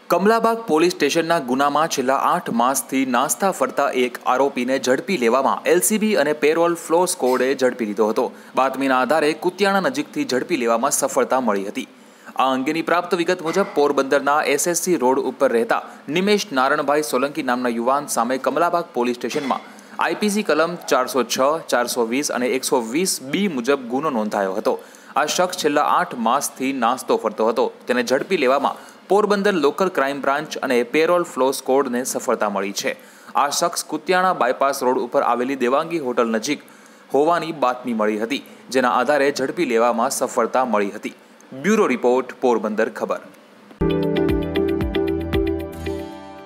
Kamlabagh police સ્ટેશનના ગુનામાં છેલ્લા 8 માસથી નાસ્તા ફરતા એક આરોપીને ઝડપી લેવામાં એલસીબી અને પેરોલ ફ્લો સ્કોડે ઝડપી લીધો હતો। બાતમીના આધારે કુતિયાણા નજીકથી ઝડપી લેવામાં સફળતા મળી હતી। આ અંગેની પ્રાપ્ત વિગત મુજબ પોરબંદરના એસએસસી રોડ ઉપર રહેતા નિમેશ નારણભાઈ સોલંકી નામના યુવાન સામે કમલાબાગ પોલીસ સ્ટેશનમાં આઈપીસી કલમ 406, 420 અને 120B મુજબ ગુનો નોંધાયો હતો। આ શખ્સ છેલ્લા 8 માસથી નાસ્તો ફરતો હતો। તેને ઝડપી લેવામાં પોરબંદર લોકલ ક્રાઇમ બ્રાન્ચ અને પેરોલ ફ્લો સ્કોડને સફળતા મળી છે। આ શખ્સ કુતિયાણા બાયપાસ રોડ ઉપર આવેલી દેવાંગી હોટલ નજીક હોવાની બાતમી મળી હતી, જેના આધારે ઝડપી લેવામાં સફળતા મળી હતી। બ્યુરો રિપોર્ટ, પોરબંદર ખબર।